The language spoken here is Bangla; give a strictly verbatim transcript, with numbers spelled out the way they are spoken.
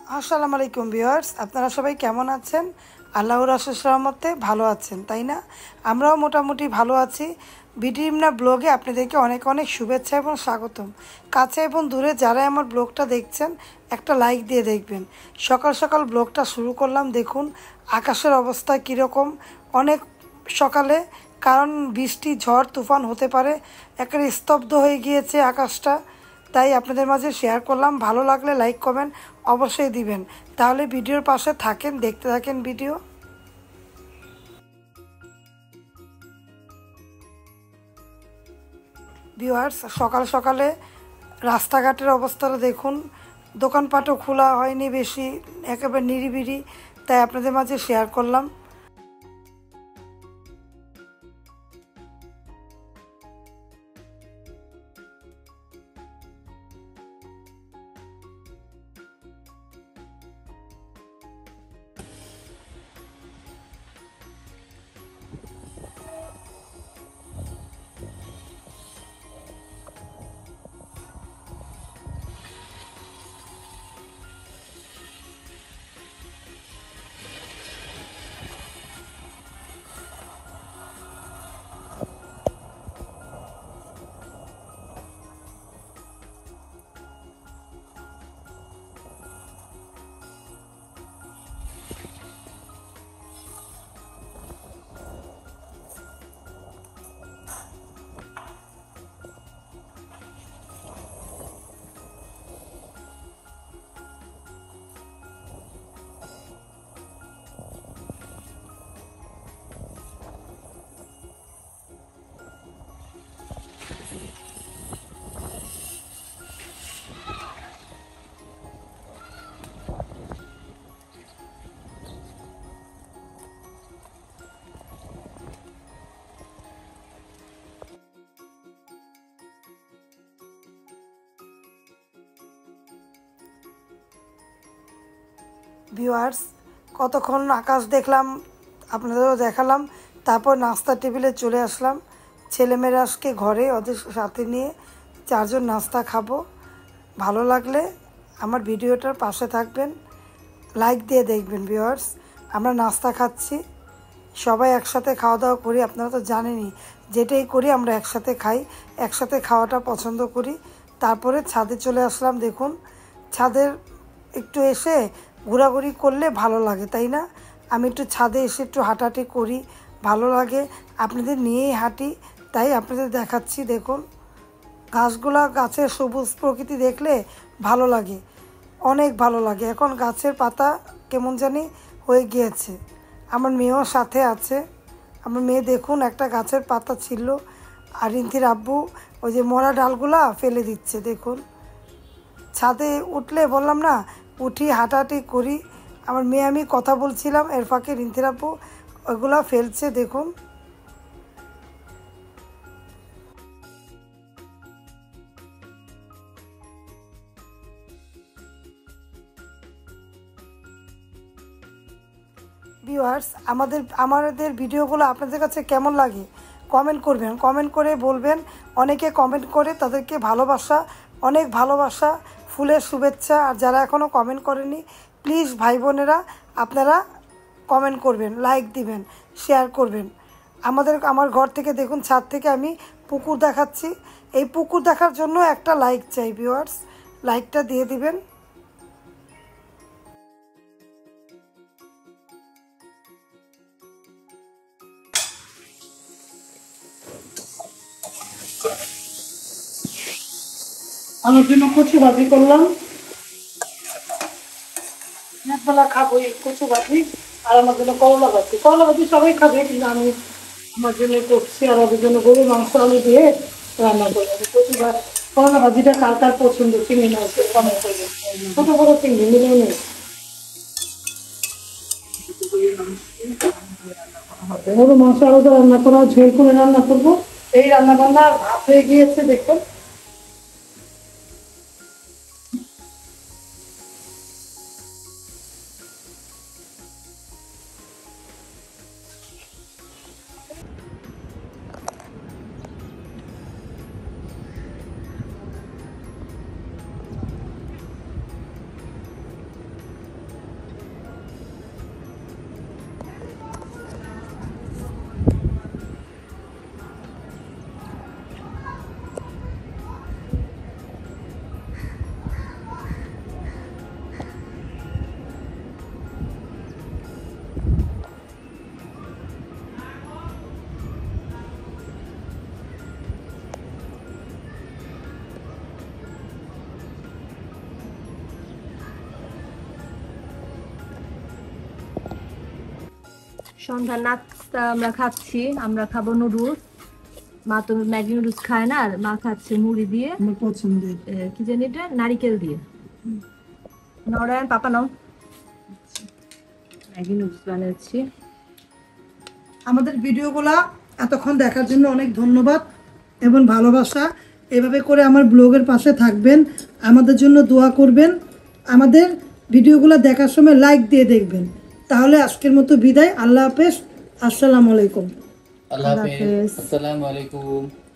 আসসালামু আলাইকুম ভিউয়ার্স, আপনারা সবাই কেমন আছেন? আল্লাহর অশেষ রহমতে ভালো আছেন, তাই না? আমরাও মোটামুটি ভালো আছি। বিডিএমনা ব্লগে আপনাদেরকে অনেক অনেক শুভেচ্ছা এবং স্বাগতম। কাছে এবং দূরে যারা আমার ব্লগটা দেখছেন একটা লাইক দিয়ে দেখবেন। সকাল সকাল ব্লগটা শুরু করলাম। দেখুন আকাশের অবস্থা কীরকম, অনেক সকালে, কারণ বৃষ্টি ঝড় তুফান হতে পারে। একেবারে স্তব্ধ হয়ে গিয়েছে আকাশটা, তাই আপনাদের মাঝে শেয়ার করলাম। ভালো লাগলে লাইক কমেন্ট অবশ্যই দিবেন। তাহলে ভিডিওর পাশে থাকেন, দেখতে থাকেন ভিডিও। ভিউয়ার্স, সকাল সকালে রাস্তাঘাটের অবস্থাটা দেখুন। দোকানপাটও খোলা হয়নি বেশি, একেবারে নিরিবিলি, তাই আপনাদের মাঝে শেয়ার করলাম। ভিউয়ার্স, কতক্ষণ আকাশ দেখলাম, আপনাদেরও দেখালাম। তারপর নাস্তা টেবিলে চলে আসলাম। ছেলেমেয়েরা আজকে ঘরে, ওদের সাথে নিয়ে চারজন নাস্তা খাবো। ভালো লাগলে আমার ভিডিওটার পাশে থাকবেন, লাইক দিয়ে দেখবেন। ভিউয়ার্স, আমরা নাস্তা খাচ্ছি, সবাই একসাথে খাওয়া দাওয়া করি। আপনারা তো জানেনই, যেটাই করি আমরা একসাথে খাই, একসাথে খাওয়াটা পছন্দ করি। তারপরে ছাদে চলে আসলাম। দেখুন ছাদের একটু এসে ঘোরাঘুরি করলে ভালো লাগে, তাই না? আমি একটু ছাদে এসে একটু হাঁটাহাঁটি করি, ভালো লাগে। আপনাদের নিয়েই হাঁটি, তাই আপনাদের দেখাচ্ছি। দেখুন গাছগুলা, গাছের সবুজ প্রকৃতি দেখলে ভালো লাগে, অনেক ভালো লাগে। এখন গাছের পাতা কেমন জানি হয়ে গিয়েছে। আমার মেয়েও সাথে আছে। আমার মেয়ে দেখুন একটা গাছের পাতা ছিল, আর রিন্থির আব্বু ওই যে মরা ডালগুলা ফেলে দিচ্ছে। দেখুন ছাদে উঠলে বললাম না, উঠি হাঁটাহাঁটি করি। আমার মেয়ে আমি কথা বলছিলাম, এর ফাঁকে রিন্থির আব্বু ওইগুলা ফেলছে। দেখুন ভিউয়ার্স, আমাদের আমাদের ভিডিওগুলো আপনাদের কাছে কেমন লাগে কমেন্ট করবেন, কমেন্ট করে বলবেন। অনেকে কমেন্ট করে, তাদেরকে ভালোবাসা, অনেক ভালোবাসা, ফুলের শুভেচ্ছা। আর যারা এখনও কমেন্ট করেনি, প্লিজ ভাই বোনেরা আপনারা কমেন্ট করবেন, লাইক দিবেন, শেয়ার করবেন। আমাদের আমার ঘর থেকে দেখুন, ছাদ থেকে আমি পুকুর দেখাচ্ছি। এই পুকুর দেখার জন্য একটা লাইক চাই ভিউয়ার্স, লাইকটা দিয়ে দিবেন। আমার জন্য কচু ভাজি করলাম, একবেলা খাবো এই কচু ভাজি। আর আমার জন্য করলা ভাজি, করলা ভাজি সবাই খাবে, কিন্তু আমি আমার জন্য করছি। আর ওদের জন্য গরুর মাংস আলু দিয়ে রান্না করবো। কচু ভাজি, করলা ভাজিটা কার কার পছন্দ চিংড়ি মাছ কমেন্ট করবে। ছোট বড় চিংড়ি মিলিয়ে নেই, গরুর মাংস আলু দিয়ে রান্না করা, ঝোল করে রান্না করবো। এই রান্না বান্না ভাত হয়ে গিয়েছে দেখুন। সন্ধ্যার নাস্তা আমরা খাচ্ছি, আমরা খাবো নুডলস। মা তো ম্যাগি নুডলস খায় না, আর মা খাচ্ছে মুড়ি দিয়ে, আমার পছন্দের। এ, কি জানি এটা, নারিকেল দিয়ে। নরায়ণ পাপা নাও, ম্যাগি নুডলস বানাচ্ছি। আমাদের ভিডিওগুলা এতক্ষণ দেখার জন্য অনেক ধন্যবাদ এবং ভালোবাসা। এভাবে করে আমার ব্লগের পাশে থাকবেন, আমাদের জন্য দোয়া করবেন, আমাদের ভিডিওগুলো দেখার সময় লাইক দিয়ে দেখবেন। তাহলে আজকের মতো বিদায়। আল্লাহ হাফেজ, আসসালামু আলাইকুম। আল্লাহ হাফেজ, আসসালামু আলাইকুম।